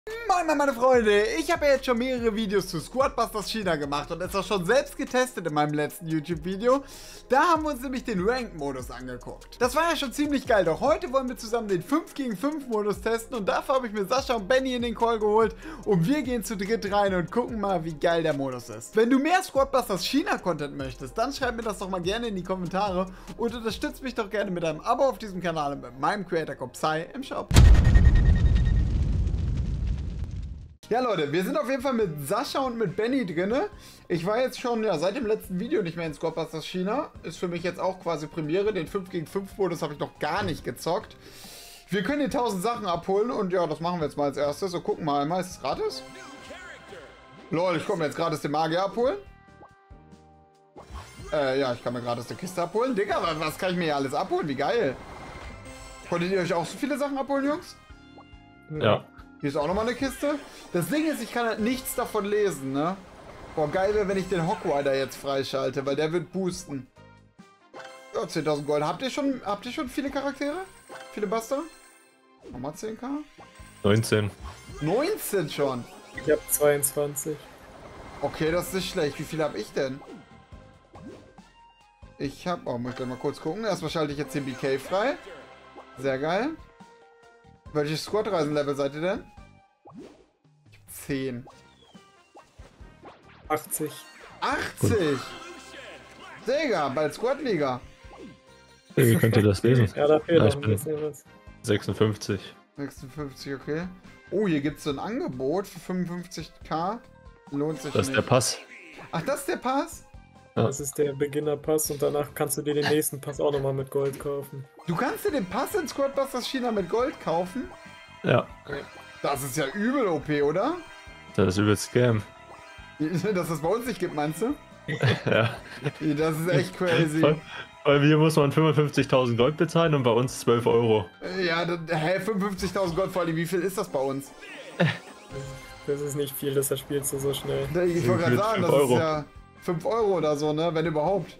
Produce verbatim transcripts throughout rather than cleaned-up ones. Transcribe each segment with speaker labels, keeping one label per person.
Speaker 1: Moin Moin meine Freunde, ich habe ja jetzt schon mehrere Videos zu Squadbusters China gemacht und es auch schon selbst getestet in meinem letzten YouTube-Video. Da haben wir uns nämlich den Ranked-Modus angeguckt. Das war ja schon ziemlich geil, doch heute wollen wir zusammen den fünf gegen fünf Modus testen und dafür habe ich mir Sascha und Benny in den Call geholt und wir gehen zu dritt rein und gucken mal, wie geil der Modus ist. Wenn du mehr Squadbusters China-Content möchtest, dann schreib mir das doch mal gerne in die Kommentare und unterstützt mich doch gerne mit einem Abo auf diesem Kanal und mit meinem Creator-Code Psy im Shop. Ja Leute, wir sind auf jeden Fall mit Sascha und mit Benny drinne. Ich war jetzt schon ja, seit dem letzten Video nicht mehr in Squadbusters China. Ist für mich jetzt auch quasi Premiere. Den fünf gegen fünf Modus habe ich noch gar nicht gezockt. Wir können die tausend Sachen abholen und ja, das machen wir jetzt mal als erstes. So, gucken mal einmal. Ist es gratis? Lol, ich komme jetzt gratis den Magier abholen. Äh, ja, ich kann mir gratis eine Kiste abholen. Digga, was kann ich mir hier alles abholen? Wie geil. Konntet ihr euch auch so viele Sachen abholen, Jungs?
Speaker 2: Ja.
Speaker 1: Hier ist auch nochmal eine Kiste. Das Ding ist, ich kann halt nichts davon lesen, ne? Boah, geil wäre, wenn ich den Hawkrider jetzt freischalte, weil der wird boosten. Ja, zehntausend Gold. Habt ihr schon, habt ihr schon viele Charaktere? Viele Buster? Nochmal zehn K?
Speaker 2: neunzehn.
Speaker 1: neunzehn schon?
Speaker 3: Ich hab zweiundzwanzig.
Speaker 1: Okay, das ist nicht schlecht. Wie viele habe ich denn? Ich hab... Oh, muss ich mal kurz gucken. Erstmal schalte ich jetzt den B K frei. Sehr geil. Welches Squad-Reisen-Level seid ihr denn? zehn.
Speaker 3: achtzig.
Speaker 1: achtzig! Digga, bald Squad-Liga.
Speaker 2: Wie könnt ihr das lesen?
Speaker 3: Ja, da fehlt
Speaker 2: Ja,
Speaker 3: noch
Speaker 2: ich
Speaker 3: ein
Speaker 2: bin
Speaker 3: bisschen was.
Speaker 2: sechsundfünfzig.
Speaker 1: sechsundfünfzig, okay. Oh, hier gibt es so ein Angebot für fünfundfünfzig K. Lohnt sich
Speaker 2: Das ist
Speaker 1: nicht.
Speaker 2: der Pass.
Speaker 1: Ach, das ist der Pass?
Speaker 2: Ja.
Speaker 3: Das ist der Beginner-Pass und danach kannst du dir den nächsten Pass auch nochmal mit Gold kaufen.
Speaker 1: Du kannst dir den Pass in Squadbusters China mit Gold kaufen?
Speaker 2: Ja,
Speaker 1: Das ist ja übel O P, oder?
Speaker 2: das ist übelst Scam.
Speaker 1: Dass das bei uns nicht gibt, meinst du?
Speaker 2: Ja.
Speaker 1: Das ist echt crazy.
Speaker 2: Weil, weil hier muss man fünfundfünfzigtausend Gold bezahlen und bei uns zwölf Euro.
Speaker 1: Ja, das, hä, fünfundfünfzigtausend Gold vor allem. Wie viel ist das bei uns?
Speaker 3: Das ist nicht viel, das spielst du so schnell.
Speaker 1: Ich wollte gerade sagen, das
Speaker 2: Euro.
Speaker 1: ist ja fünf Euro oder so, ne? Wenn überhaupt.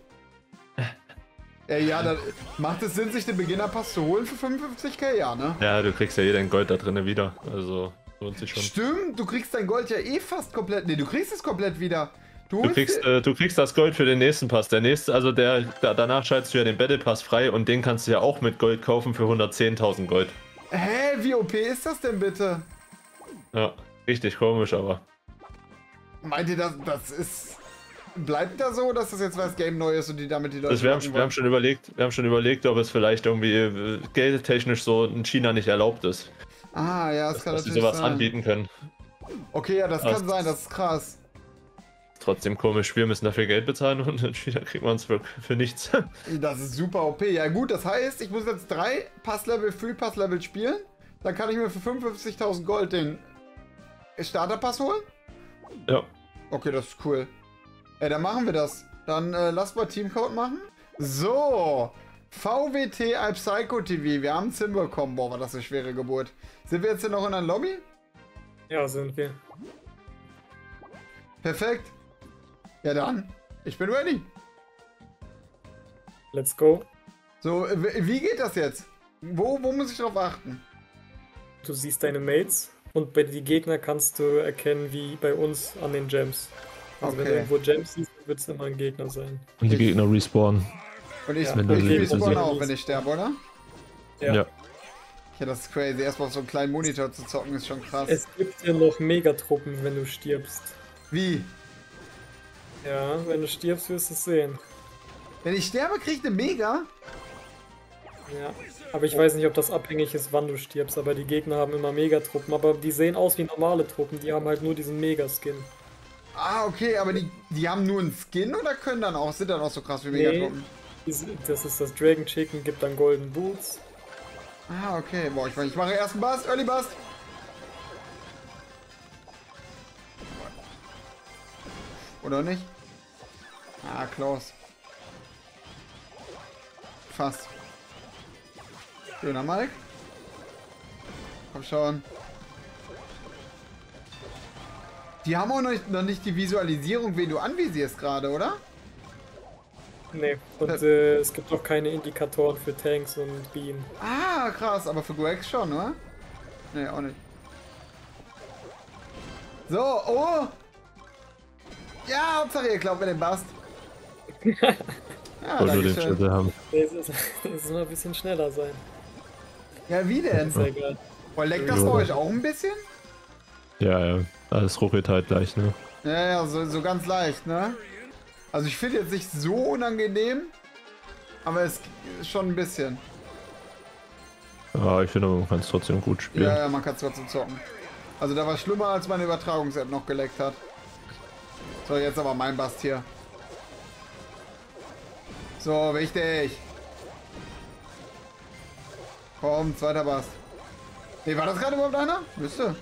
Speaker 1: Ey, ja, dann macht es Sinn, sich den Beginnerpass zu holen für fünfundfünfzig K? Ja, ne?
Speaker 2: Ja, du kriegst ja eh dein Gold da drinnen wieder. Also lohnt sich schon.
Speaker 1: Stimmt, du kriegst dein Gold ja eh fast komplett. Ne, du kriegst es komplett wieder. Du,
Speaker 2: Du
Speaker 1: holst
Speaker 2: kriegst,
Speaker 1: dir-
Speaker 2: äh, du kriegst das Gold für den nächsten Pass. Der nächste, also der, da, danach schaltest du ja den Battle Pass frei und den kannst du ja auch mit Gold kaufen für hundertzehntausend Gold.
Speaker 1: Hä, wie O P ist das denn bitte?
Speaker 2: Ja, richtig komisch, aber.
Speaker 1: Meint ihr, das, das ist... Bleibt da so, dass das jetzt was Game neu ist und die damit die Leute...
Speaker 2: Das, wir, haben,
Speaker 1: locken
Speaker 2: wir haben
Speaker 1: wollen?
Speaker 2: schon überlegt, wir haben schon überlegt, ob es vielleicht irgendwie äh, geldtechnisch so in China nicht erlaubt ist.
Speaker 1: Ah, ja, das kann
Speaker 2: Dass sie
Speaker 1: natürlich
Speaker 2: sowas
Speaker 1: sein.
Speaker 2: anbieten können.
Speaker 1: Okay, ja, das
Speaker 2: Das-
Speaker 1: kann sein, das ist krass.
Speaker 2: Trotzdem komisch, wir müssen dafür Geld bezahlen und in China kriegt man es für, für nichts.
Speaker 1: Das ist super O P. Ja gut, das heißt, ich muss jetzt drei Passlevel, Free Passlevel spielen. Dann kann ich mir für fünfundfünfzigtausend Gold den Starterpass holen.
Speaker 2: Ja.
Speaker 1: Okay, das ist cool. Ja, dann machen wir das. Dann äh, lass mal Teamcode machen. So. V W T Psycho T V. Wir haben ein Sim bekommen. Boah, war das eine schwere Geburt. Sind wir jetzt hier noch in einer Lobby?
Speaker 3: Ja, sind wir.
Speaker 1: Perfekt. Ja dann. Ich bin ready.
Speaker 3: Let's go.
Speaker 1: So, w- wie geht das jetzt? Wo, wo muss ich drauf achten?
Speaker 3: Du siehst deine Mates und bei den Gegner kannst du erkennen, wie bei uns an den Gems. Also wenn du
Speaker 1: Okay.
Speaker 3: irgendwo Gems siehst, wird es immer ein Gegner sein.
Speaker 2: Und die
Speaker 1: Ich-
Speaker 2: Gegner respawnen.
Speaker 1: Und ich,
Speaker 3: Ja,
Speaker 1: und
Speaker 2: wenn
Speaker 1: ich
Speaker 2: du
Speaker 1: respawn
Speaker 2: siehst,
Speaker 1: auch,
Speaker 3: dass-
Speaker 1: wenn ich sterbe, oder?
Speaker 3: Ja.
Speaker 2: Ja.
Speaker 1: Ja, das ist crazy. Erstmal auf so einen kleinen Monitor zu zocken, ist schon krass.
Speaker 3: Es gibt ja noch Megatruppen, wenn du stirbst.
Speaker 1: Wie?
Speaker 3: Ja, wenn du stirbst, wirst du es sehen.
Speaker 1: Wenn ich sterbe, krieg ich eine Mega?
Speaker 3: Ja. Aber ich weiß nicht, ob das abhängig ist, wann du stirbst, aber die Gegner haben immer Megatruppen. Aber die sehen aus wie normale Truppen, die haben halt nur diesen Mega-Skin.
Speaker 1: Ah, okay, aber die, die haben nur einen Skin oder können dann auch, sind dann auch so krass wie
Speaker 3: Nee.
Speaker 1: Megatruppen?
Speaker 3: Dies- Das ist das Dragon Chicken, gibt dann Golden Boots.
Speaker 1: Ah, okay. Boah, ich, ich mache erst einen Bust, Early Bust. Oder nicht? Ah, close. Fast. Schöner Mike. Komm schon. Die haben auch noch nicht, noch nicht die Visualisierung, wen du anvisierst gerade, oder?
Speaker 3: Nee, und äh, es gibt auch keine Indikatoren für Tanks und Bienen.
Speaker 1: Ah, krass, aber für Greg schon, oder? Nee, auch nicht. So, oh. Ja, Hauptsache ihr glaubt mir den Bast. Ja,
Speaker 2: Wollte nur den
Speaker 1: dankeschön.
Speaker 2: Schritte haben.
Speaker 3: Jetzt ist, jetzt mal ein bisschen schneller sein.
Speaker 1: Ja, wie denn?
Speaker 3: Sehr geil.
Speaker 1: Boah, leckt das
Speaker 2: Ja.
Speaker 1: bei euch auch ein bisschen?
Speaker 2: Ja, ja. Alles ruckelt halt gleich, ne?
Speaker 1: Ja, ja, so, so ganz leicht, ne? Also ich finde jetzt nicht so unangenehm, aber es ist schon ein bisschen.
Speaker 2: Ja, ich finde, man kann es trotzdem gut spielen.
Speaker 1: Ja, ja, man kann es trotzdem zocken. Also da war schlimmer, als meine Übertragungs-App noch geleckt hat. So, jetzt aber mein Bast hier. So, wichtig. Komm, zweiter Bast. Nee, war das gerade überhaupt einer? Müsste.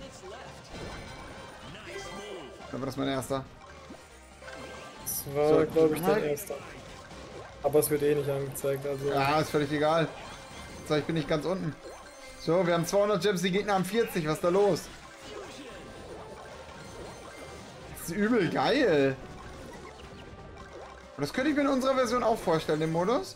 Speaker 1: Dann war das mein erster.
Speaker 3: Das war,
Speaker 1: So,
Speaker 3: glaube ich,
Speaker 1: halt.
Speaker 3: der erste. Aber es wird eh nicht angezeigt, also.
Speaker 1: Ja, ist völlig egal. So, ich bin nicht ganz unten. So, wir haben zweihundert Gems, die Gegner haben vierzig. Was ist da los? Das ist übel geil. Und das könnte ich mir in unserer Version auch vorstellen, den Modus.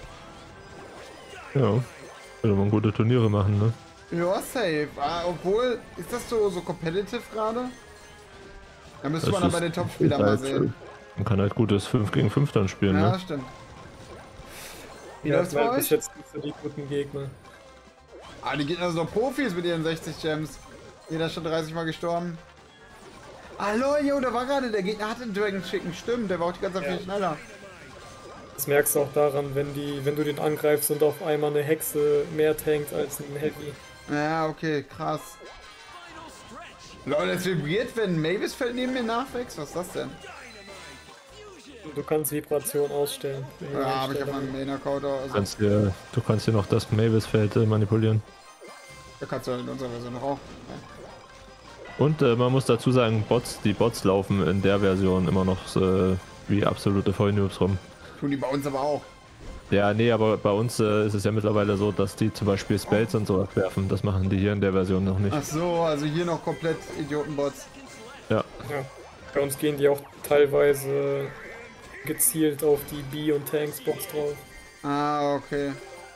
Speaker 2: Ja. Würde man gute Turniere machen, ne?
Speaker 1: Ja, safe. Ah, obwohl, ist das so, so competitive gerade? Da müsste
Speaker 2: Das
Speaker 1: man dann
Speaker 2: ist-
Speaker 1: bei den Top-Spielern mal
Speaker 2: halt,
Speaker 1: sehen.
Speaker 2: Man kann halt gutes fünf gegen fünf dann spielen,
Speaker 1: Ja,
Speaker 2: ne?
Speaker 1: stimmt. Wie
Speaker 3: Ja,
Speaker 1: läuft's bei
Speaker 3: weil bis
Speaker 1: euch?
Speaker 3: jetzt nicht so die guten Gegner.
Speaker 1: Ah, die Gegner sind doch Profis mit ihren sechzig Gems. Jeder ist schon dreißig Mal gestorben. Hallo, jo, da war gerade der Gegner, hatte einen Dragon Chicken, stimmt, der war auch die ganze Zeit
Speaker 3: Ja.
Speaker 1: viel schneller.
Speaker 3: Das merkst du auch daran, wenn die, wenn du den angreifst und auf einmal eine Hexe mehr tankt als ein Heavy.
Speaker 1: Ja, okay, krass. Leute, es vibriert, wenn ein Mavis-Feld neben mir nachwächst? Was ist das denn?
Speaker 3: Du kannst Vibration ausstellen.
Speaker 1: Ja, aber ich habe meinen Main-Account auch.
Speaker 2: Du
Speaker 1: Also,
Speaker 2: kannst hier, du kannst hier noch das Mavis-Feld äh, manipulieren.
Speaker 1: da kannst du in unserer Version noch auch.
Speaker 2: Und äh, man muss dazu sagen, Bots, die Bots laufen in der Version immer noch äh, wie absolute Vollnoobs rum.
Speaker 1: Tun die bei uns aber auch.
Speaker 2: Ja, nee, aber bei uns äh, ist es ja mittlerweile so, dass die zum Beispiel Spells und so werfen. Das machen die hier in der Version noch nicht.
Speaker 1: Ach so, also hier noch komplett Idiotenbots.
Speaker 2: Ja,
Speaker 3: Ja. Bei uns gehen die auch teilweise gezielt auf die B- und Tankspots drauf.
Speaker 1: Ah, okay.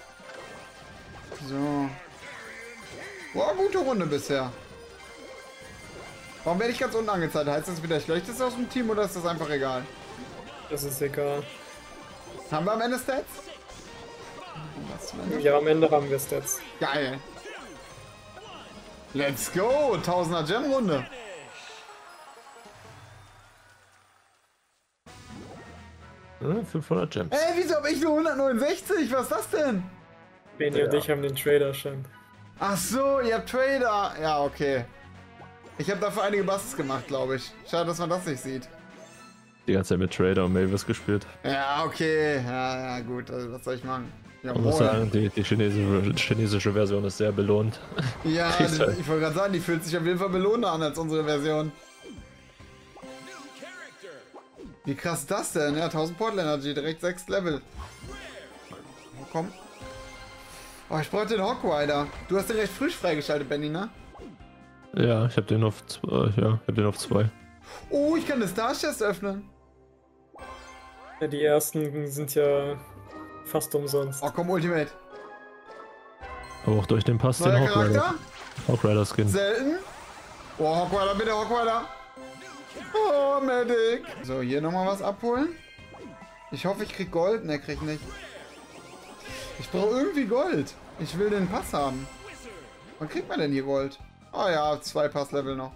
Speaker 1: So. Boah, gute Runde bisher. Warum werde ich ganz unten angezeigt? Heißt das wieder Schlechteste aus dem Team oder ist das einfach egal?
Speaker 3: Das ist egal.
Speaker 1: Haben wir am Ende Stats? Was am Ende?
Speaker 3: Ja, am Ende haben wir Stats.
Speaker 1: Geil. Let's go! Tausender Gem-Runde.
Speaker 2: äh, fünfhundert Gems.
Speaker 1: Ey, wieso hab ich nur hundertneunundsechzig? Was ist das denn?
Speaker 3: Benny und
Speaker 2: Ja.
Speaker 3: ich haben den Trader-Schein.
Speaker 1: Ach so, ihr habt Trader. Ja, okay. Ich habe dafür einige Busts gemacht, glaube ich. Schade, dass man das nicht sieht.
Speaker 2: Die ganze Zeit mit Trader und Mavis gespielt.
Speaker 1: Ja, okay. Ja, ja, gut. Also, was soll ich machen? Ja,
Speaker 2: Man muss
Speaker 1: moin.
Speaker 2: sagen, die, die chinesische, chinesische Version ist sehr belohnt.
Speaker 1: Ja,
Speaker 2: Kriegst
Speaker 1: das,
Speaker 2: halt.
Speaker 1: ich wollte gerade sagen, die fühlt sich auf jeden Fall belohnder an als unsere Version. Wie krass ist das denn? Ja, tausend Portal Energy, direkt sechs Level. Oh, komm. Oh, ich brauche den Hawkrider. Du hast den recht frisch freigeschaltet, Benny, ne?
Speaker 2: Ja, ich habe den auf zwei. Ja, ich hab den auf zwei.
Speaker 1: Oh, ich kann das Star Chest öffnen.
Speaker 3: Ja, die ersten sind ja fast umsonst.
Speaker 1: Oh, komm, Ultimate.
Speaker 2: Aber auch durch den Pass den
Speaker 1: Neuer
Speaker 2: Hawkrider.
Speaker 1: Charakter?
Speaker 2: Hawkrider Skin.
Speaker 1: Selten. Oh, Hawkrider, bitte, Hawkrider. Oh, Medic. So, hier nochmal was abholen. Ich hoffe, ich krieg Gold. Ne, krieg nicht. Ich brauche irgendwie Gold. Ich will den Pass haben. Wann kriegt man denn hier Gold? Oh ja, zwei Passlevel noch.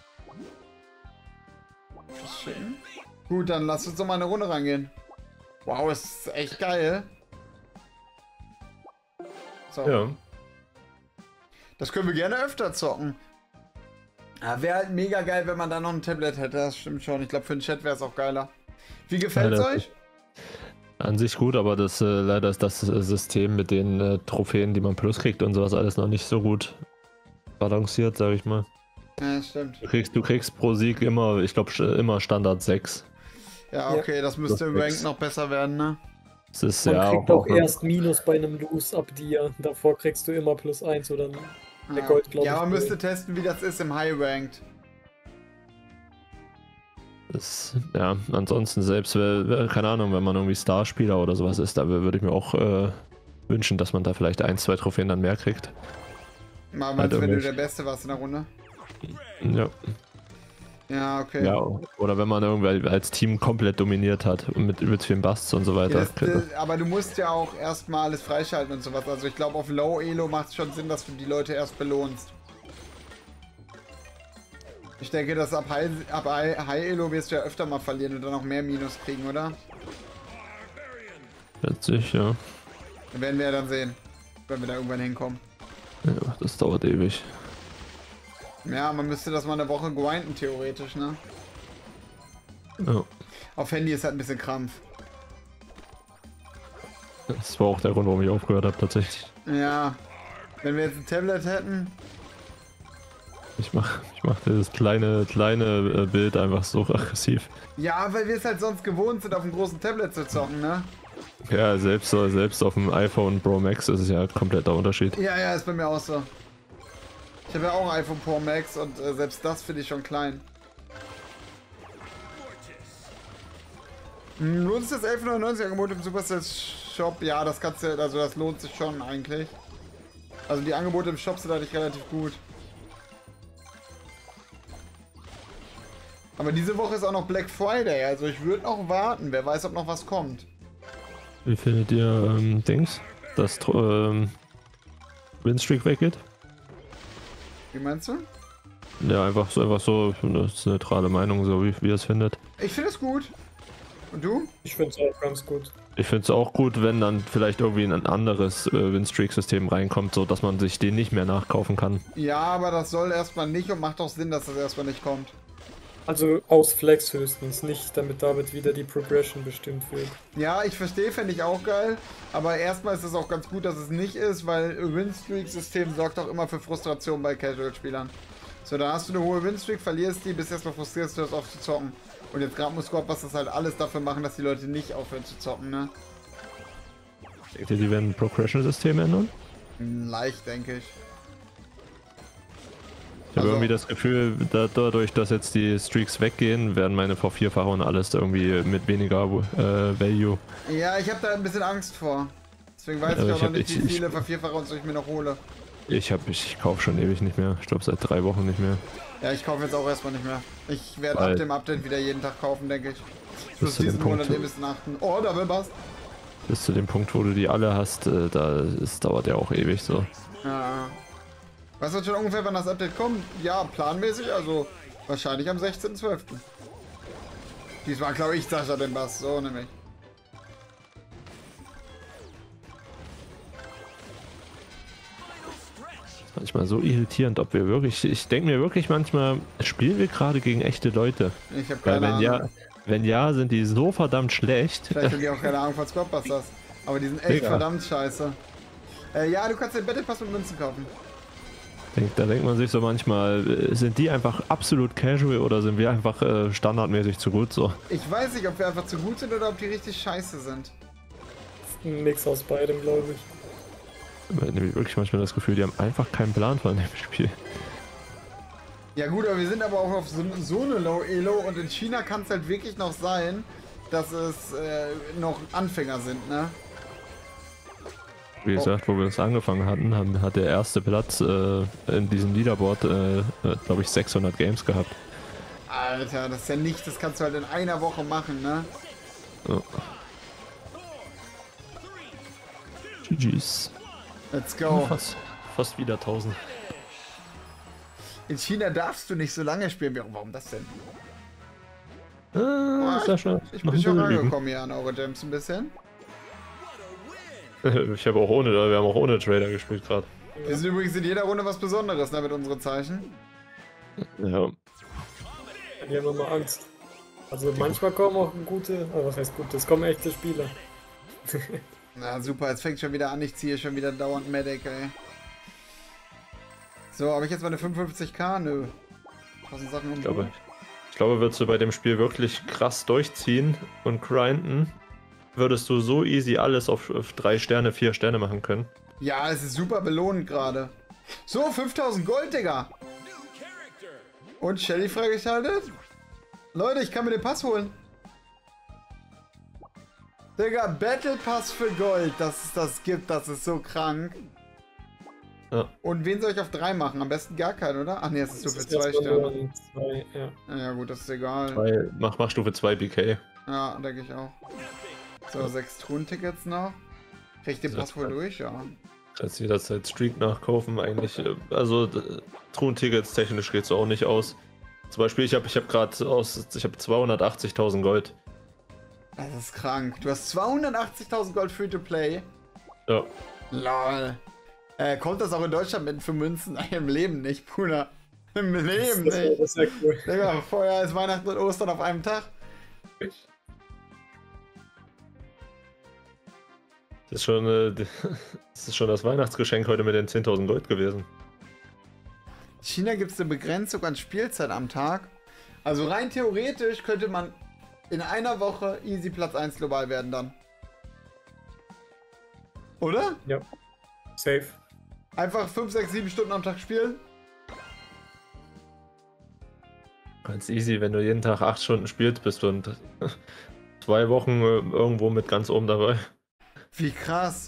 Speaker 1: Das schicken. Gut, dann lass uns doch mal eine Runde reingehen. Wow, ist echt geil. So.
Speaker 2: Ja.
Speaker 1: Das können wir gerne öfter zocken. Ja, wäre halt mega geil, wenn man da noch ein Tablet hätte. Das stimmt schon. Ich glaube, für den Chat wäre es auch geiler. Wie gefällt's
Speaker 2: Ja, das-
Speaker 1: euch?
Speaker 2: An sich gut, aber das äh, leider ist das äh, System mit den äh, Trophäen, die man plus kriegt und sowas alles noch nicht so gut balanciert, sage ich mal.
Speaker 1: Ja, stimmt.
Speaker 2: Du kriegst, du kriegst pro Sieg immer, ich glaube, immer Standard sechs.
Speaker 1: Ja, okay, das müsste im
Speaker 2: Das
Speaker 1: Rank
Speaker 2: nix.
Speaker 1: noch besser werden, ne?
Speaker 2: Das ist
Speaker 3: Man
Speaker 2: ja
Speaker 3: kriegt auch erst Minus bei einem Lose ab dir. Davor kriegst du immer plus eins oder der
Speaker 1: Ja,
Speaker 3: Gold, glaube
Speaker 1: ja
Speaker 3: ich.
Speaker 1: man
Speaker 3: null.
Speaker 1: müsste testen, wie das ist im High Ranked.
Speaker 2: Das, ja, ansonsten selbst, wär- wär- keine Ahnung, wenn man irgendwie Starspieler oder sowas ist, da würde ich mir auch äh, wünschen, dass man da vielleicht ein, zwei Trophäen dann mehr kriegt.
Speaker 1: Mal,
Speaker 2: Halt
Speaker 1: meinst du, wenn du
Speaker 2: irgendwelche-
Speaker 1: der Beste warst in der Runde?
Speaker 2: Ja,
Speaker 1: Ja, okay.
Speaker 2: Ja, oder wenn man irgendwie als Team komplett dominiert hat, mit übelst vielen Busts und so weiter.
Speaker 1: Ja, das, das, aber du musst ja auch erstmal alles freischalten und sowas. Also ich glaube, auf Low Elo macht es schon Sinn, dass du die Leute erst belohnst. Ich denke, dass ab High, ab High Elo wirst du ja öfter mal verlieren und dann noch mehr Minus kriegen, oder?
Speaker 2: Letztlich, ja.
Speaker 1: Dann werden wir ja dann sehen, wenn wir da irgendwann hinkommen.
Speaker 2: Ja, das dauert ewig.
Speaker 1: Ja, man müsste das mal eine Woche grinden, theoretisch, ne?
Speaker 2: Ja.
Speaker 1: Auf Handy ist halt ein bisschen Krampf.
Speaker 2: Das war auch der Grund, warum ich aufgehört habe, tatsächlich.
Speaker 1: Ja. Wenn wir jetzt ein Tablet hätten.
Speaker 2: Ich mach, ich mach dieses kleine, kleine Bild einfach so aggressiv.
Speaker 1: Ja, weil wir es halt sonst gewohnt sind, auf einem großen Tablet zu zocken, ne?
Speaker 2: Ja, selbst, selbst auf dem iPhone Pro Max ist es ja ein kompletter Unterschied.
Speaker 1: Ja, ja, ist bei mir auch so. Ich habe ja auch ein iPhone Pro Max und äh, selbst das finde ich schon klein. Hm, lohnt sich das elf neunundneunzig Angebot im Supercell Shop? Ja, das kannst du, also das lohnt sich schon eigentlich. Also die Angebote im Shop sind eigentlich relativ gut. Aber diese Woche ist auch noch Black Friday, also ich würde noch warten. Wer weiß, ob noch was kommt.
Speaker 2: Wie findet ihr ähm, Dings, dass ähm, Winstreak weggeht?
Speaker 1: Wie meinst du?
Speaker 2: Ja, einfach so, einfach so eine neutrale Meinung, so wie, wie ihr es findet.
Speaker 1: Ich finde es gut. Und du?
Speaker 3: Ich finde es auch ganz gut.
Speaker 2: Ich finde es auch gut, wenn dann vielleicht irgendwie ein anderes äh, Winstreak-System reinkommt, so dass man sich den nicht mehr nachkaufen kann.
Speaker 1: Ja, aber das soll erstmal nicht und macht auch Sinn, dass das erstmal nicht kommt.
Speaker 3: Also aus Flex höchstens, nicht damit damit wieder die Progression bestimmt wird.
Speaker 1: Ja, ich verstehe, fände ich auch geil. Aber erstmal ist es auch ganz gut, dass es nicht ist, weil Winstreak-System sorgt auch immer für Frustration bei Casual-Spielern. So, dann hast du eine hohe Winstreak, verlierst die, bist erstmal frustriert, du hörst auf zu zocken. Und jetzt gerade muss Squad das halt alles dafür machen, dass die Leute nicht aufhören zu zocken, ne?
Speaker 2: Denkt ihr, die werden ein Progression-System ändern?
Speaker 1: Leicht, denke ich.
Speaker 2: Ich habe
Speaker 1: Also-
Speaker 2: irgendwie das Gefühl, da, dadurch, dass jetzt die Streaks weggehen, werden meine Vervierfacher und alles irgendwie mit weniger äh, Value.
Speaker 1: Ja, ich habe da ein bisschen Angst vor. Deswegen weiß
Speaker 2: Ja,
Speaker 1: ich auch
Speaker 2: ich
Speaker 1: noch
Speaker 2: hab-
Speaker 1: nicht,
Speaker 2: ich-
Speaker 1: wie
Speaker 2: ich-
Speaker 1: viele Vervierfacher und so ich mir noch hole.
Speaker 2: Ich habe, ich kaufe schon ewig nicht mehr. Ich glaube seit drei Wochen nicht mehr.
Speaker 1: Ja, ich kaufe jetzt auch erstmal nicht mehr. Ich werde
Speaker 2: Weil-
Speaker 1: ab dem Update wieder jeden Tag kaufen, denke ich. Plus
Speaker 2: zu dem
Speaker 1: diesen
Speaker 2: Punkt-
Speaker 1: Monat den bis achten. Oh, Double Bust.
Speaker 2: Bis zu dem Punkt, wo du die alle hast, äh, da es dauert ja auch ewig so.
Speaker 1: Ja. Weißt du schon ungefähr, wann das Update kommt? Ja, planmäßig, also wahrscheinlich am sechzehnten zwölften Diesmal glaube ich Sascha den Bass, so nämlich.
Speaker 2: Manchmal so irritierend, ob wir wirklich. Ich denke mir wirklich manchmal, spielen wir gerade gegen echte Leute?
Speaker 1: Ich habe
Speaker 2: Weil
Speaker 1: keine
Speaker 2: wenn
Speaker 1: Ahnung.
Speaker 2: ja, wenn ja, sind die so verdammt schlecht.
Speaker 1: Vielleicht haben die auch keine Ahnung von Squadbusters. Aber die sind echt
Speaker 2: Digga.
Speaker 1: verdammt scheiße. Äh, ja, du kannst den Battle Pass mit Münzen kaufen.
Speaker 2: Denk, da denkt man sich so manchmal, äh, sind die einfach absolut casual oder sind wir einfach äh, standardmäßig zu gut so?
Speaker 1: Ich weiß nicht, ob wir einfach zu gut sind oder ob die richtig scheiße sind.
Speaker 3: Ein Mix aus beidem, glaube ich.
Speaker 2: Ich habe nämlich wirklich manchmal das Gefühl, die haben einfach keinen Plan von dem Spiel.
Speaker 1: Ja gut, aber wir sind aber auch auf so, so eine Low Elo und in China kann es halt wirklich noch sein, dass es äh, noch Anfänger sind, ne?
Speaker 2: Wie gesagt, wo wir das angefangen hatten, haben, hat der erste Platz äh, in diesem Leaderboard, äh, äh, glaube ich, sechshundert Games gehabt.
Speaker 1: Alter, das ist ja nicht, das kannst du halt in einer Woche machen, ne?
Speaker 2: Oh. G G's.
Speaker 1: Let's go.
Speaker 2: Fast, fast wieder tausend.
Speaker 1: In China darfst du nicht so lange spielen. Warum das denn?
Speaker 2: Äh, Sascha,
Speaker 1: Ich
Speaker 2: noch
Speaker 1: bin
Speaker 2: ein
Speaker 1: schon
Speaker 2: bisschen liegen.
Speaker 1: rangekommen hier an eure Gems ein bisschen.
Speaker 2: Ich habe auch ohne, wir haben auch ohne Trader gespielt gerade.
Speaker 1: Wir sind übrigens in jeder Runde was Besonderes, ne, mit unseren Zeichen.
Speaker 2: Ja.
Speaker 3: Die haben immer Angst. Also manchmal kommen auch gute, oh, was heißt gute, es kommen echte Spieler.
Speaker 1: Na super, jetzt fängt schon wieder an, ich ziehe schon wieder dauernd Medic, ey. So, habe ich jetzt meine fünfundfünfzig K? Nö. tausend Sachen um.
Speaker 2: Ich glaube, ich glaube, würdest du bei dem Spiel wirklich krass durchziehen und grinden, würdest du so easy alles auf, auf drei Sterne, vier Sterne machen können.
Speaker 1: Ja, es ist super belohnt gerade. So, fünftausend Gold, Digga. Und Shelly freigeschaltet? Leute, ich kann mir den Pass holen. Digga, Battle Pass für Gold, dass es das gibt, das ist so krank.
Speaker 2: Ja.
Speaker 1: Und wen soll ich auf drei machen? Am besten gar keinen, oder? Ach nee, es ist
Speaker 3: Das
Speaker 1: Stufe
Speaker 3: ist
Speaker 1: zwei
Speaker 3: erstmal nur
Speaker 1: Sterne.
Speaker 3: ein zwei, ja.
Speaker 1: Ja gut, das ist egal.
Speaker 2: Zwei, mach, mach Stufe zwei B K.
Speaker 1: Ja, denke ich auch. So, sechs Truhen-Tickets noch. Krieg ich den Pass wohl durch, ja.
Speaker 2: Kannst jederzeit Streak nachkaufen, eigentlich. äh, Also, d- Truhen-Tickets technisch geht's auch nicht aus. Zum Beispiel, ich habe ich hab gerade aus. Ich habe zweihundertachtzigtausend Gold.
Speaker 1: Das ist krank. Du hast zweihundertachtzigtausend Gold Free-to-Play.
Speaker 2: Ja.
Speaker 1: Lol. Äh, kommt das auch in Deutschland mit für Münzen? Im Leben nicht, Bruder. Im Leben
Speaker 3: Das, das,
Speaker 1: nicht.
Speaker 3: das ist ja cool.
Speaker 1: Digga, vorher ist Weihnachten und Ostern auf einem Tag.
Speaker 2: Das ist schon, äh, das ist schon das Weihnachtsgeschenk heute mit den zehntausend Gold gewesen.
Speaker 1: In China gibt es eine Begrenzung an Spielzeit am Tag. Also rein theoretisch könnte man in einer Woche easy Platz eins global werden dann. Oder?
Speaker 3: Ja. Safe.
Speaker 1: Einfach fünf, sechs, sieben Stunden am Tag spielen.
Speaker 2: Ganz easy, wenn du jeden Tag acht Stunden spielst, bist du in zwei Wochen äh, irgendwo mit ganz oben dabei.
Speaker 1: Wie krass.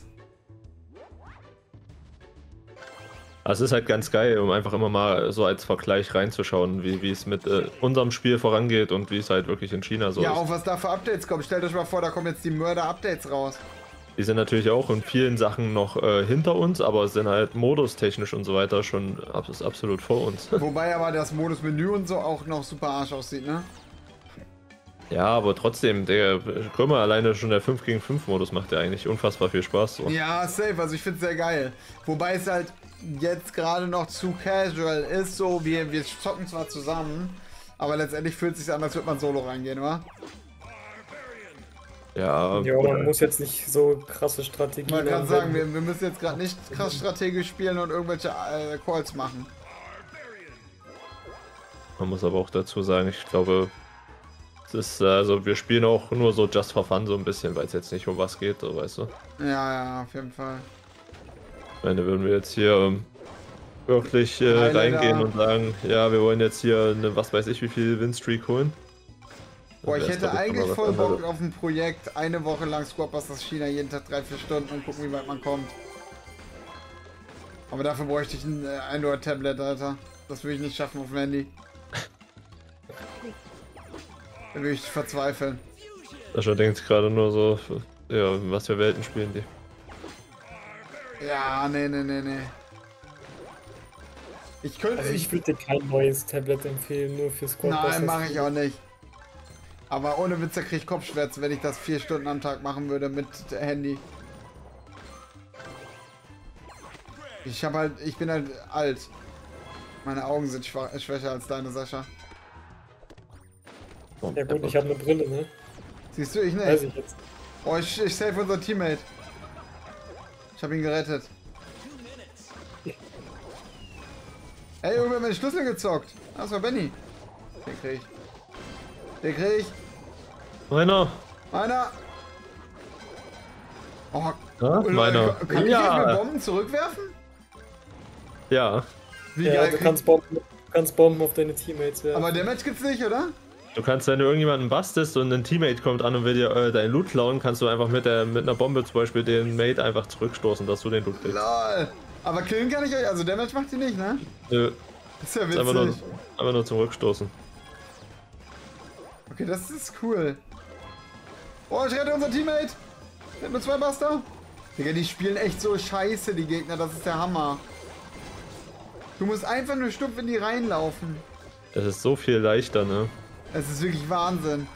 Speaker 2: Also es ist halt ganz geil, um einfach immer mal so als Vergleich reinzuschauen, wie, wie es mit äh, unserem Spiel vorangeht und wie es halt wirklich in China so
Speaker 1: Ja,
Speaker 2: ist.
Speaker 1: auch was da für Updates kommen. Stellt euch mal vor, da kommen jetzt die Mörder-Updates raus.
Speaker 2: Die sind natürlich auch in vielen Sachen noch äh, hinter uns, aber sind halt modustechnisch und so weiter schon ab, ist absolut vor uns.
Speaker 1: Wobei aber das Modus-Menü und so auch noch super arsch aussieht, ne?
Speaker 2: Ja, aber trotzdem, der Krümmer alleine schon der fünf gegen fünf Modus macht ja eigentlich unfassbar viel Spaß. So.
Speaker 1: Ja, safe, also ich find's sehr geil. Wobei es halt jetzt gerade noch zu casual ist, so wir, wir zocken zwar zusammen, aber letztendlich fühlt es sich an, als würde man solo reingehen, wa?
Speaker 2: Ja,
Speaker 3: Ja, man muss jetzt nicht so krasse Strategien
Speaker 1: Man kann
Speaker 3: anwenden.
Speaker 1: sagen, wir, wir müssen jetzt gerade nicht krass strategisch spielen und irgendwelche äh, Calls machen.
Speaker 2: man muss aber auch dazu sagen, ich glaube, es ist, also wir spielen auch nur so just for fun so ein bisschen, weil es jetzt nicht um was geht, so, weißt du.
Speaker 1: Ja, ja, auf jeden Fall.
Speaker 2: Ich meine, würden wir jetzt hier ähm, wirklich äh,
Speaker 1: Highlighter.
Speaker 2: reingehen und sagen, ja, wir wollen jetzt hier eine, was weiß ich, wie viel Win-Streak holen.
Speaker 1: Boah, ich
Speaker 2: Dann wär's,
Speaker 1: hätte
Speaker 2: glaub ich,
Speaker 1: eigentlich
Speaker 2: noch mal
Speaker 1: voll
Speaker 2: was
Speaker 1: Bock
Speaker 2: anderes.
Speaker 1: auf ein Projekt, eine Woche lang Squadbusters China, jeden Tag drei, vier Stunden und gucken, wie weit man kommt. Aber dafür bräuchte ich ein äh, Android-Tablet, Alter. Das würde ich nicht schaffen auf dem Handy. Da würde ich verzweifeln.
Speaker 2: Sascha denkt gerade nur so, ja, was für Welten spielen die.
Speaker 1: Ja, nee, nee, nee, nee. Ich könnte...
Speaker 3: Also ich würde dir kein neues Tablet empfehlen, nur für Squad.
Speaker 1: Nein, mache ich auch nicht. Aber ohne Witz, da krieg ich Kopfschmerzen, wenn ich das vier Stunden am Tag machen würde mit Handy. Ich habe halt, ich bin halt alt. Meine Augen sind schwach, schwächer als deine, Sascha.
Speaker 2: Oh,
Speaker 3: Ja gut, ich habe eine Brille, ne?
Speaker 1: Siehst du, ich
Speaker 3: Weiß
Speaker 1: nicht.
Speaker 3: ich jetzt.
Speaker 1: Oh, ich, ich save unser Teammate. Ich habe ihn gerettet. Ey, irgendwer hat meine Schlüssel gezockt. Das war Benny. Den krieg ich. Den krieg ich.
Speaker 2: Meiner!
Speaker 1: Meiner. Oh,
Speaker 2: Ja,
Speaker 1: Leute,
Speaker 2: meiner.
Speaker 1: kann ich
Speaker 2: Ja.
Speaker 1: jetzt mit Bomben zurückwerfen?
Speaker 2: Ja,
Speaker 1: Wie
Speaker 3: Ja,
Speaker 1: geil.
Speaker 3: du kannst Bomben, du kannst Bomben auf deine Teammates werfen.
Speaker 1: Aber Damage gibt's nicht, oder?
Speaker 2: du kannst, wenn du irgendjemanden bastest und ein Teammate kommt an und will dir äh, deinen Loot klauen, kannst du einfach mit, der, mit einer Bombe zum Beispiel den Mate einfach zurückstoßen, dass du den Loot kriegst.
Speaker 1: Lol. Aber killen kann ich euch, also Damage macht ihr nicht, ne?
Speaker 2: Nö,
Speaker 1: Das ist ja
Speaker 2: ist einfach nur,
Speaker 1: witzig.
Speaker 2: einfach nur zum Rückstoßen.
Speaker 1: Okay, das ist cool. Oh, ich rette unser Teammate. Ich hab nur zwei Buster. Digga, die spielen echt so scheiße, die Gegner. Das ist der Hammer. Du musst einfach nur stumpf in die reinlaufen.
Speaker 2: Das ist so viel leichter, ne?
Speaker 1: Es ist wirklich Wahnsinn.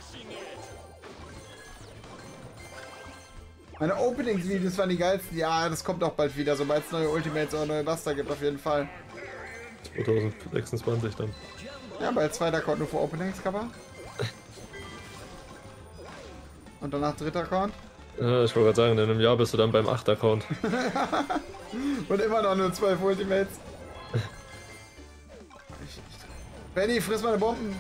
Speaker 1: Meine Openings-Videos waren die geilsten. Ja, das kommt auch bald wieder, sobald es neue Ultimates oder neue Buster gibt, auf jeden Fall.
Speaker 2: zwanzig sechsundzwanzig dann.
Speaker 1: Ja, bald zweiter Account nur für Openings, Kappa. Und danach dritter Account.
Speaker 2: Ja, ich wollte gerade sagen, in einem Jahr bist du dann beim acht Account.
Speaker 1: Und immer noch nur zwölf Ultimates. Ich, ich, Benny, friss meine Bomben.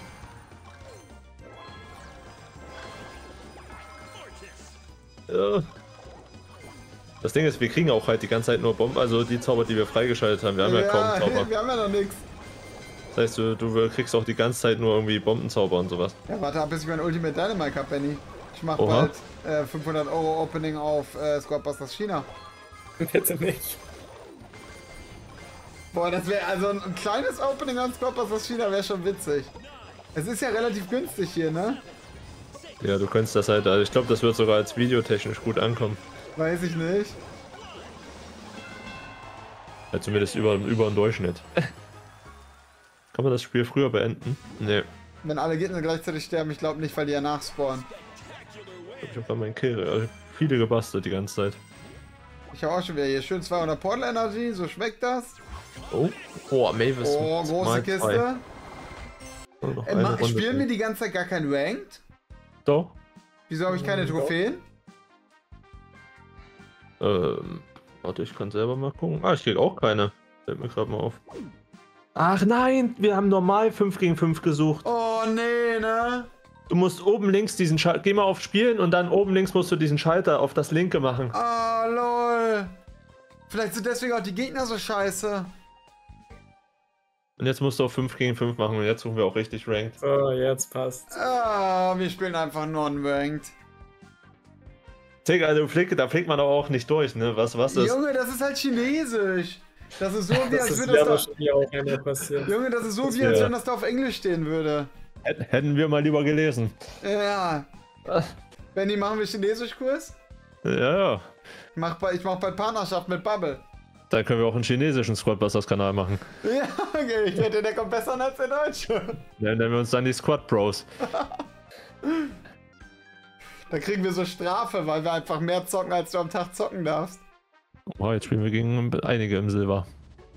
Speaker 2: Ja. Das Ding ist, wir kriegen auch halt die ganze Zeit nur Bomben, also die Zauber, die wir freigeschaltet haben. Wir haben ja, kaum Zauber.
Speaker 1: Wir haben ja noch nichts.
Speaker 2: Das heißt, du, du kriegst auch die ganze Zeit nur irgendwie Bombenzauber und sowas.
Speaker 1: Ja, warte ab, bis ich mein Ultimate Dynamite hab, Benny. Ich mach
Speaker 2: Oha.
Speaker 1: bald äh, fünfhundert Euro Opening auf äh, Squadbusters China.
Speaker 3: Bitte nicht.
Speaker 1: Boah, das wäre also ein, ein kleines Opening an Squadbusters China wäre schon witzig. Es ist ja relativ günstig hier, ne?
Speaker 2: Ja, du könntest das halt, also ich glaube, das wird sogar als videotechnisch gut ankommen.
Speaker 1: Weiß ich nicht.
Speaker 2: Ja, zumindest über, über den Durchschnitt. Kann man das Spiel früher beenden? Nee.
Speaker 1: Wenn alle Gegner gleichzeitig sterben, ich glaube nicht, weil die ja nachspawnen.
Speaker 2: Ich habe gerade meinen Kill, also viele gebastelt die ganze Zeit.
Speaker 1: Ich habe auch schon wieder hier schön zweihundert Portal Energy, so schmeckt das.
Speaker 2: Oh, oh, Mavis.
Speaker 1: Oh, große Kiste.
Speaker 2: Oh, noch
Speaker 1: Äh,
Speaker 2: eine
Speaker 1: ma-
Speaker 2: Runde
Speaker 1: spielen wir
Speaker 2: drin.
Speaker 1: die ganze Zeit gar kein Ranked?
Speaker 2: Doch.
Speaker 1: Wieso habe ich keine
Speaker 3: Doch.
Speaker 1: Trophäen?
Speaker 2: Ähm, warte, ich kann selber mal gucken. Ah, ich krieg auch keine. Fällt mir gerade mal auf. Ach nein, wir haben normal fünf gegen fünf gesucht.
Speaker 1: Oh nee, ne?
Speaker 2: Du musst oben links diesen Schalter, geh mal auf Spielen und dann oben links musst du diesen Schalter auf das linke machen.
Speaker 1: Oh lol. Vielleicht sind deswegen auch die Gegner so scheiße.
Speaker 2: Und jetzt musst du auf fünf gegen fünf machen und jetzt suchen wir auch richtig Ranked.
Speaker 3: So, jetzt passt.
Speaker 1: Ah, wir spielen einfach non-ranked.
Speaker 2: Digga, du flick, da flickt man aber auch nicht durch, ne? Was, was ist?
Speaker 1: Junge, das ist halt chinesisch. Das ist so, wie
Speaker 3: Das
Speaker 1: als
Speaker 3: ist
Speaker 1: würde
Speaker 3: ja
Speaker 1: das da...
Speaker 3: wahrscheinlich auch einmal passiert.
Speaker 1: Junge, das ist so,
Speaker 2: Das
Speaker 1: wie als
Speaker 2: wär-
Speaker 1: wenn das da auf Englisch stehen würde.
Speaker 2: Hätt- Hätten wir mal lieber gelesen.
Speaker 1: Ja. Benny, machen wir Chinesischkurs?
Speaker 2: Ja, ja.
Speaker 1: Ich mach, bei- ich mach bald Partnerschaft mit Bubble.
Speaker 2: Dann können wir auch einen chinesischen Squadbusters-Kanal machen.
Speaker 1: Ja, okay, ich wette, der kommt besser an als der Deutsche.
Speaker 2: Dann nennen wir uns dann die Squad Bros.
Speaker 1: Da kriegen wir so Strafe, weil wir einfach mehr zocken, als du am Tag zocken darfst.
Speaker 2: Oh, jetzt spielen wir gegen einige im Silber.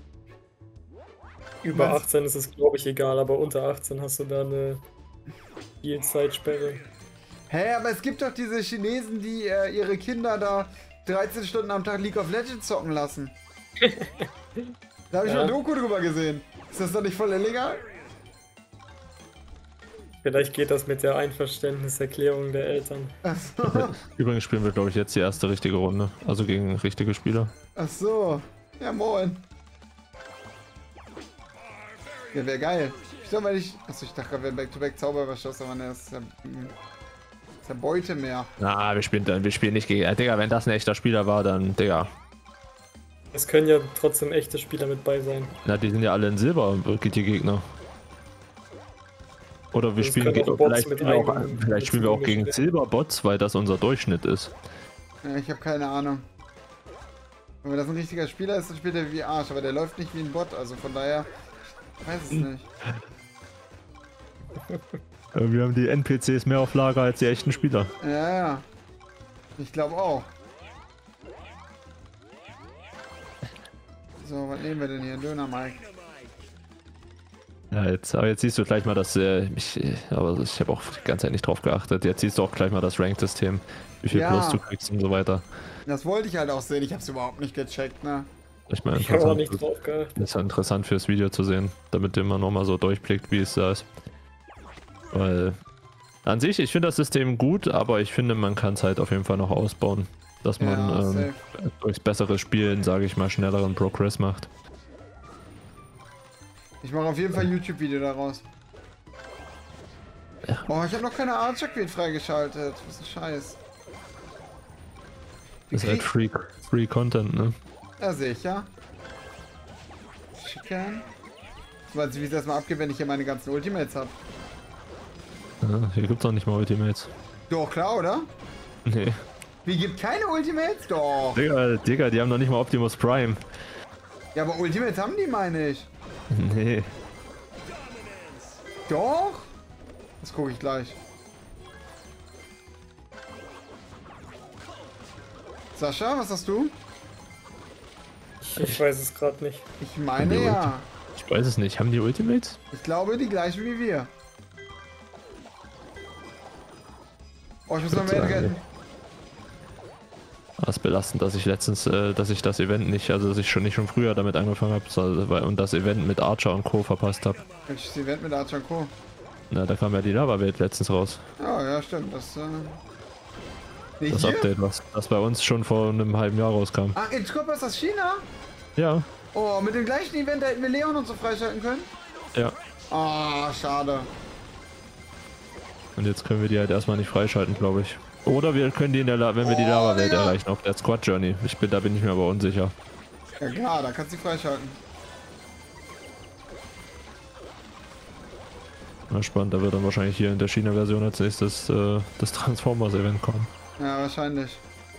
Speaker 3: Über
Speaker 1: Was?
Speaker 3: achtzehn ist es, glaube ich, egal, aber unter achtzehn hast du da eine Spielzeitsperre.
Speaker 1: Hä, aber es gibt doch diese Chinesen, die äh, ihre Kinder da dreizehn Stunden am Tag League of Legends zocken lassen. Da habe ich
Speaker 3: Ja.
Speaker 1: mal Doku drüber gesehen. Ist das doch nicht voll illegal?
Speaker 3: Vielleicht geht das mit der Einverständniserklärung der Eltern.
Speaker 1: Ach so.
Speaker 2: Übrigens spielen wir, glaube ich, jetzt die erste richtige Runde. Also gegen richtige Spieler.
Speaker 1: Ach so. Ja, moin. Ja, wäre geil. Ich sag mal nicht. Achso, ich dachte gerade, wir Back-to-Back Zauberüberschuss, aber ne, das ist ja, hm, das ist ja Beute mehr.
Speaker 2: Na, wir spielen, dann- wir spielen nicht gegen. Äh, Digga, wenn das ein echter Spieler war, dann, Digga.
Speaker 3: Es können ja trotzdem echte Spieler mit bei sein.
Speaker 2: Na, die sind ja alle in Silber, die Gegner. Oder wir
Speaker 3: Das
Speaker 2: spielen,
Speaker 3: können
Speaker 2: ge-
Speaker 3: auch Bots
Speaker 2: vielleicht,
Speaker 3: mit
Speaker 2: spielen wir auch,
Speaker 3: eigenen-
Speaker 2: vielleicht
Speaker 3: mit
Speaker 2: spielen wir auch gegen
Speaker 3: eigenen
Speaker 2: Silberbots, weil das unser Durchschnitt ist.
Speaker 1: Ja, ich habe keine Ahnung. Wenn das ein richtiger Spieler ist, dann spielt er wie Arsch, aber der läuft nicht wie ein Bot, also von daher. Ich weiß es nicht.
Speaker 2: Äh, Wir haben die N P Cs mehr auf Lager als die echten Spieler.
Speaker 1: Ja, ja. Ich glaube auch. So, was nehmen wir denn hier? Döner, Mike.
Speaker 2: Ja, jetzt, aber jetzt siehst du gleich mal das, äh, ich, äh, aber ich habe auch die ganze Zeit nicht drauf geachtet. Jetzt siehst du auch gleich mal das Rank-System, wie viel
Speaker 1: Ja.
Speaker 2: Plus du kriegst und so weiter.
Speaker 1: Das wollte ich halt auch sehen, ich habe es überhaupt nicht gecheckt, ne?
Speaker 2: Ich meine,
Speaker 3: Ich habe auch
Speaker 2: interessant,
Speaker 3: nicht drauf geachtet.
Speaker 2: ist ja interessant fürs Video zu sehen, damit man nochmal so durchblickt, wie es da ist. Weil an sich, ich finde das System gut, aber ich finde, man kann es halt auf jeden Fall noch ausbauen, dass man
Speaker 1: Ja,
Speaker 2: ähm,
Speaker 1: safe.
Speaker 2: durchs bessere Spielen, sage ich mal, schnelleren Progress macht.
Speaker 1: Ich mache auf jeden Fall ein YouTube-Video daraus. Oh, ich habe noch keine Archer Queen freigeschaltet. Was ein Scheiß. Wie
Speaker 2: Das ist halt
Speaker 1: krieg-
Speaker 2: Free, Free Content, ne?
Speaker 1: Ja, sicher. Chicken. Ich weiß nicht, wie es erstmal abgeht, wenn ich hier meine ganzen Ultimates habe.
Speaker 2: Ja, hier gibt's auch nicht mal Ultimates.
Speaker 1: Doch, klar, oder?
Speaker 2: Nee.
Speaker 1: Wie, gibt keine Ultimates? Doch.
Speaker 2: Digga, Digga, die haben noch nicht mal Optimus Prime.
Speaker 1: Ja, aber Ultimates haben die, meine ich.
Speaker 2: Nee.
Speaker 1: Doch? Das gucke ich gleich. Sascha, was hast du?
Speaker 3: Ich, ich weiß es gerade nicht.
Speaker 1: Ich meine
Speaker 2: Die
Speaker 1: ja.
Speaker 2: Ich weiß es nicht. Haben die Ultimates?
Speaker 1: Ich glaube, die gleichen wie wir. Oh, ich muss noch
Speaker 2: Gott sei
Speaker 1: mehr
Speaker 2: Dank.
Speaker 1: retten.
Speaker 2: Das ist belastend, dass ich letztens, äh, dass ich das Event nicht, also dass ich schon nicht schon früher damit angefangen habe und das Event mit Archer und Co. verpasst habe.
Speaker 1: Welches Event mit Archer und Co.
Speaker 2: Na, da kam ja die Lava-Welt letztens raus.
Speaker 1: Ja, ja, stimmt. Das, äh... Nee,
Speaker 2: Das
Speaker 1: hier?
Speaker 2: Update, was das bei uns schon vor einem halben Jahr rauskam.
Speaker 1: Ah, in Scorpio ist das China?
Speaker 2: Ja,
Speaker 1: Oh, mit dem gleichen Event da hätten wir Leon und so freischalten können?
Speaker 2: ja.
Speaker 1: Ah, schade.
Speaker 2: Und jetzt können wir die halt erstmal nicht freischalten, glaube ich. Oder wir können die in der, La wenn wir die
Speaker 1: Oh,
Speaker 2: Lava-Welt
Speaker 1: Digga.
Speaker 2: erreichen, auf der Squad Journey. Ich bin, da bin ich mir aber unsicher.
Speaker 1: Ja klar, da kannst du die freischalten.
Speaker 2: Na, spannend, da wird dann wahrscheinlich hier in der China-Version als nächstes äh, das Transformers-Event kommen.
Speaker 1: Ja, wahrscheinlich.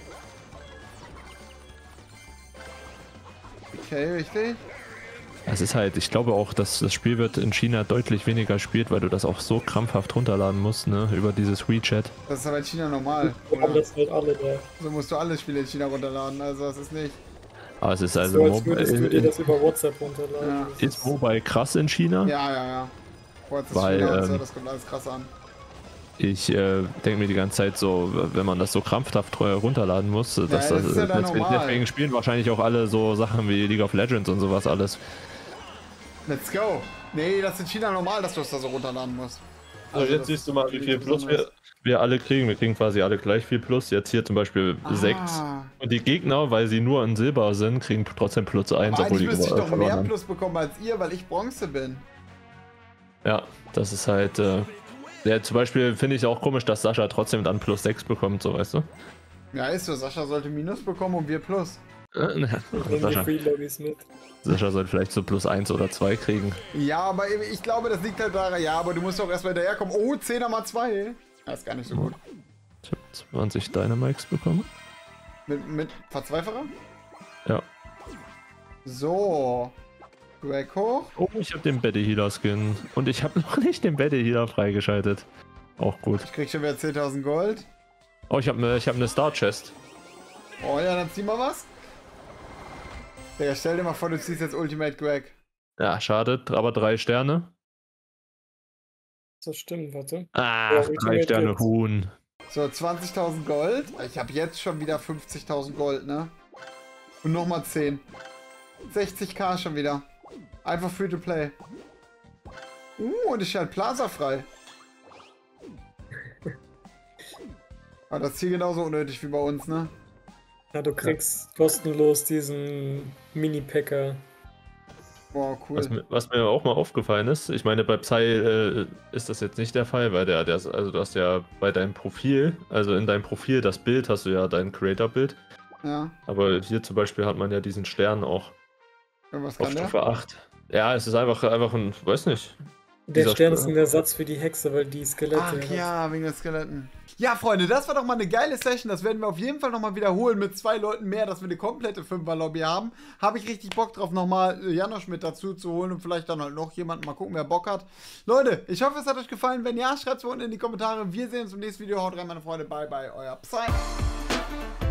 Speaker 1: Okay, richtig.
Speaker 2: Es ist halt, ich glaube auch, dass das Spiel wird in China deutlich weniger gespielt, weil du das auch so krampfhaft runterladen musst, ne, über dieses WeChat.
Speaker 1: Das ist aber in China normal.
Speaker 3: Wir haben das halt alle da.
Speaker 1: So musst du alle Spiele in China runterladen, also das ist nicht.
Speaker 2: Aber es ist also,
Speaker 3: So, als
Speaker 2: Mo-
Speaker 3: würdest du
Speaker 2: in,
Speaker 3: dir
Speaker 2: in,
Speaker 3: das über WhatsApp runterladen.
Speaker 1: Ja.
Speaker 3: Das
Speaker 2: ist Mobile krass in China.
Speaker 1: Ja, ja, ja. WhatsApp
Speaker 2: Weil,
Speaker 1: China und so,
Speaker 2: ähm,
Speaker 1: das kommt alles krass an.
Speaker 2: Ich äh, denke mir die ganze Zeit so, wenn man das so krampfhaft äh, runterladen muss, dass
Speaker 1: das
Speaker 2: das,
Speaker 1: ist ja dann
Speaker 2: deswegen,
Speaker 1: normal.
Speaker 2: deswegen spielen wahrscheinlich auch alle so Sachen wie League of Legends und sowas alles.
Speaker 1: Let's go. Nee, das ist in China normal, dass du es da so runterladen musst.
Speaker 2: Also jetzt
Speaker 1: das
Speaker 2: siehst du mal, wie
Speaker 1: ist
Speaker 2: viel
Speaker 1: nicht
Speaker 2: Plus wir,
Speaker 1: besonders.
Speaker 2: wir alle kriegen. Wir kriegen quasi alle gleich viel Plus. Jetzt hier zum Beispiel sechs. Und die Gegner, weil sie nur in Silber sind, kriegen trotzdem Plus eins,
Speaker 1: Aber
Speaker 2: obwohl
Speaker 1: eigentlich
Speaker 2: die
Speaker 1: müsste ich
Speaker 2: äh,
Speaker 1: doch
Speaker 2: verloren
Speaker 1: mehr
Speaker 2: haben.
Speaker 1: Plus bekommen als ihr, weil ich Bronze bin.
Speaker 2: Ja, das ist halt. Äh, ja, zum Beispiel finde ich auch komisch, dass Sascha trotzdem dann Plus sechs bekommt, so weißt du?
Speaker 1: Ja, ist so. Sascha sollte Minus bekommen und wir Plus.
Speaker 2: Äh, ne,
Speaker 3: Ich nehme die
Speaker 2: Sascha,
Speaker 3: Free-Lobbies mit.
Speaker 2: Sascha sollte vielleicht so Plus eins oder zwei kriegen.
Speaker 1: Ja, aber ich glaube, das liegt halt daran. Ja, aber du musst doch erstmal hinterherkommen. Oh, zehner mal zwei. Das ist gar nicht so gut.
Speaker 2: Ich habe zwanzig Dynamics bekommen.
Speaker 1: Mit, mit Verzweiferer?
Speaker 2: Ja.
Speaker 1: So. Greg hoch.
Speaker 2: Oh, ich habe den Betty Healer Skin. Und ich habe noch nicht den Betty Healer freigeschaltet. Auch gut.
Speaker 1: Ich krieg schon wieder zehntausend Gold.
Speaker 2: Oh, ich habe ne, ich hab eine Star Chest.
Speaker 1: Oh ja, dann zieh mal was. Digga, stell dir mal vor, du ziehst jetzt Ultimate Greg.
Speaker 2: Ja, schade, aber drei Sterne.
Speaker 3: Das stimmt, warte.
Speaker 2: Ah,
Speaker 3: Ja,
Speaker 2: drei
Speaker 3: Ultimate
Speaker 2: Sterne
Speaker 3: gibt's.
Speaker 2: Huhn.
Speaker 1: So, zwanzigtausend Gold. Ich habe jetzt schon wieder fünfzigtausend Gold, ne? Und nochmal zehn. sechzigtausend schon wieder. Einfach free to play. Uh, und ich schalte Plaza frei. Aber das ist hier genauso unnötig wie bei uns, ne?
Speaker 3: Ja, du kriegst kostenlos diesen Mini-Packer.
Speaker 1: Boah, cool.
Speaker 2: Was, mir- was mir auch mal aufgefallen ist, ich meine, bei Psy äh, ist das jetzt nicht der Fall, weil der, der, also du hast ja bei deinem Profil, also in deinem Profil, das Bild hast du ja dein Creator-Bild,
Speaker 1: Ja.
Speaker 2: aber hier zum Beispiel hat man ja diesen Stern auch
Speaker 1: Und was
Speaker 2: auf
Speaker 1: kann der?
Speaker 2: Stufe acht. Ja, es ist einfach, einfach ein, weiß nicht.
Speaker 3: Der
Speaker 2: Dieser
Speaker 3: Stern
Speaker 2: Sp-
Speaker 3: ist ein Ersatz für die Hexe, weil die Skelette
Speaker 1: Ach
Speaker 3: hat.
Speaker 1: ja, wegen den Skeletten. Ja, Freunde, das war doch mal eine geile Session. Das werden wir auf jeden Fall nochmal wiederholen mit zwei Leuten mehr, dass wir eine komplette Fünfer-Lobby haben. Habe ich richtig Bock drauf, nochmal äh, Janosch mit dazu zu holen und vielleicht dann halt noch jemanden. Mal gucken, wer Bock hat. Leute, ich hoffe, es hat euch gefallen. Wenn ja, schreibt es unten in die Kommentare. Wir sehen uns im nächsten Video. Haut rein, meine Freunde. Bye, bye, euer Psy.